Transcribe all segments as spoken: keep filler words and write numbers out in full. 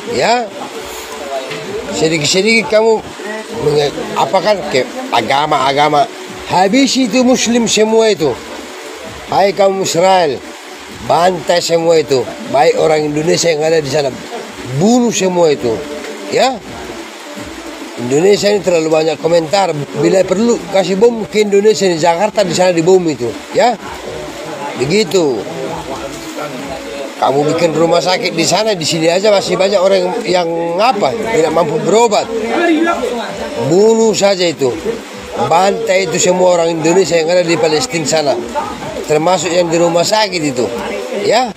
Ya, sedikit-sedikit kamu apa kan ke agama-agama. Habis itu Muslim semua itu. Hai kaum Israel, bantai semua itu. Baik orang Indonesia yang ada di sana, bunuh semua itu. Ya, Indonesia ini terlalu banyak komentar. Bila perlu kasih bom ke Indonesia di Jakarta, di sana dibom itu. Ya, begitu. Kamu bikin rumah sakit di sana, di sini aja masih banyak orang yang apa tidak mampu berobat. Bunuh saja itu, bantai itu semua orang Indonesia yang ada di Palestina sana, termasuk yang di rumah sakit itu. Ya.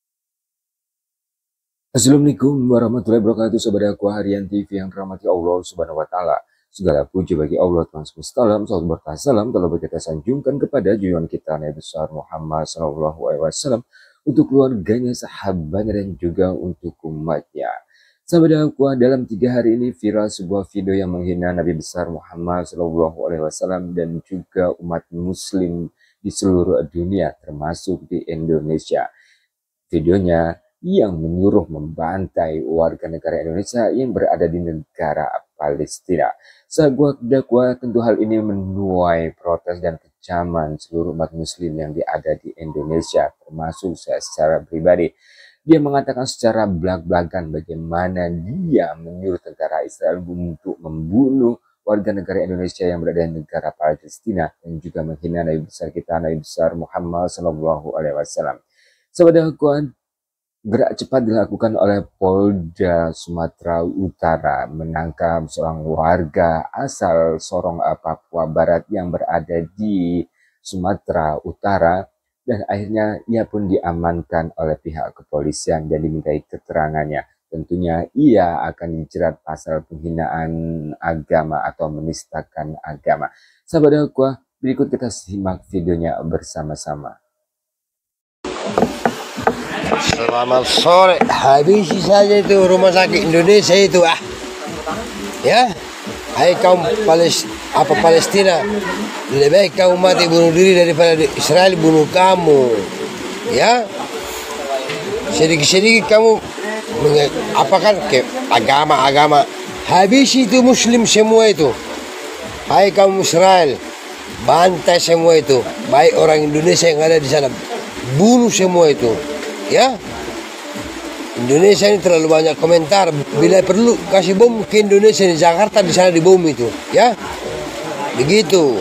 Assalamualaikum warahmatullahi wabarakatuh, sahabat aku harian T V yang dirahmati Allah Subhanahu wa taala. Segala puji bagi Allah Tuhan semesta alam, salam berkah salam telah kita sanjungkan kepada junjungan kita Nabi besar Muhammad sallallahu alaihi wasallam, untuk keluarganya, sahabatnya, dan juga untuk umatnya. Sahabat aku, dalam tiga hari ini viral sebuah video yang menghina Nabi besar Muhammad sallallahu alaihi wasallam dan juga umat muslim di seluruh dunia, termasuk di Indonesia. Videonya yang menyuruh membantai warga negara Indonesia yang berada di negara Palestina. Sebuah dakwah, tentu hal ini menuai protes dan kecaman seluruh umat muslim yang ada di Indonesia, termasuk saya secara pribadi. Dia mengatakan secara belak-belakan bagaimana dia menyuruh tentara Israel untuk membunuh warga negara Indonesia yang berada di negara Palestina, dan juga menghina Nabi besar kita, Nabi besar Muhammad sallallahu alaihi wasallam. Saudaraku, gerak cepat dilakukan oleh Polda Sumatera Utara menangkap seorang warga asal Sorong, Papua Barat yang berada di Sumatera Utara, dan akhirnya ia pun diamankan oleh pihak kepolisian dan dimintai keterangannya. Tentunya ia akan dijerat pasal penghinaan agama atau menistakan agama. Sahabat aku, berikut kita simak videonya bersama-sama. Selamat sore. Habisi saja itu rumah sakit Indonesia itu ah. Ya, hai kaum Palestina, apa Palestina, lebih baik kamu mati bunuh diri daripada Israel bunuh kamu. Ya, sedikit-sedikit kamu apa kan ke agama-agama. Habis itu Muslim semua itu. Hai kaum Israel, bantai semua itu. Baik orang Indonesia yang ada di sana, bunuh semua itu. Ya, Indonesia ini terlalu banyak komentar. Bila perlu kasih bom ke Indonesia di Jakarta, di sana dibom itu. Ya, begitu.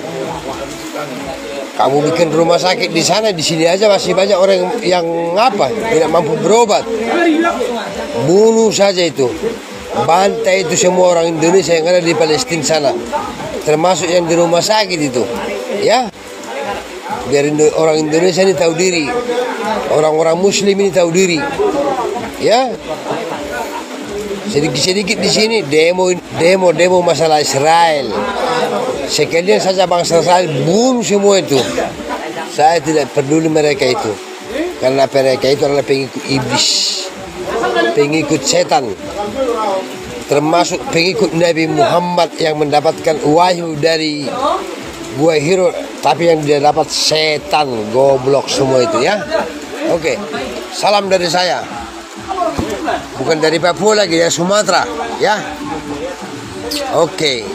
Kamu bikin rumah sakit di sana, di sini aja masih banyak orang yang apa tidak mampu berobat. Bunuh saja itu, bantai itu semua orang Indonesia yang ada di Palestina sana, termasuk yang di rumah sakit itu. Ya, biar orang Indonesia ini tahu diri, orang-orang Muslim ini tahu diri. Ya, sedikit-sedikit di sini demo, demo, demo masalah Israel. Sekalian saja bangsa Israel bunuh semua itu. Saya tidak peduli mereka itu, karena mereka itu adalah pengikut iblis, pengikut setan, termasuk pengikut Nabi Muhammad yang mendapatkan wahyu dari Gua Hiro, tapi yang dia dapat setan, goblok semua itu. Ya, oke, salam dari saya, bukan dari Papua lagi, ya Sumatera. Ya, oke.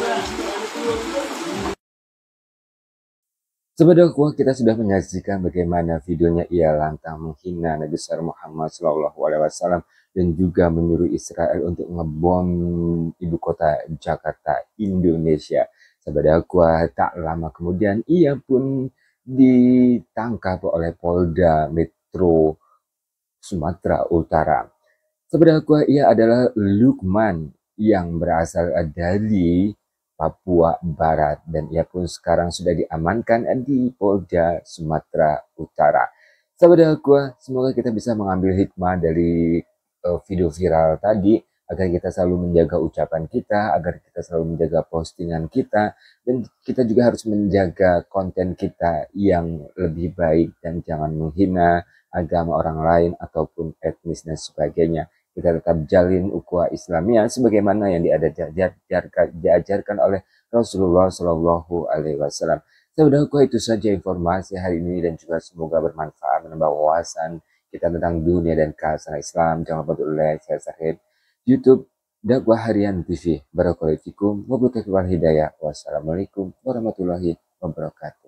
Sahabatku, kita sudah menyaksikan bagaimana videonya ia lantang menghina Nabi besar Muhammad sallallahu alaihi wasallam dan juga menyuruh Israel untuk ngebom ibu kota Jakarta, Indonesia. Sahabatku, tak lama kemudian ia pun ditangkap oleh Polda Metro Sumatera Utara. Sahabatku, ia adalah Lukman yang berasal dari Papua Barat, dan ia pun sekarang sudah diamankan di Polda Sumatera Utara. Sahabatku, semoga kita bisa mengambil hikmah dari uh, video viral tadi, agar kita selalu menjaga ucapan kita, agar kita selalu menjaga postingan kita, dan kita juga harus menjaga konten kita yang lebih baik dan jangan menghina agama orang lain ataupun etnis dan sebagainya. Kita tetap jalin ukhuwah Islamiyah sebagaimana yang diajarkan, diajarkan oleh Rasulullah Shallallahu Alaihi Wasallam. Saudaraku, itu saja informasi hari ini, dan juga semoga bermanfaat, menambah wawasan kita tentang dunia dan kehasan Islam. Jangan lupa untuk like, share, subscribe, YouTube Dakwah Harian T V. Barakallahu fikum, wabillahi wal hidayah. Wassalamualaikum warahmatullahi wabarakatuh.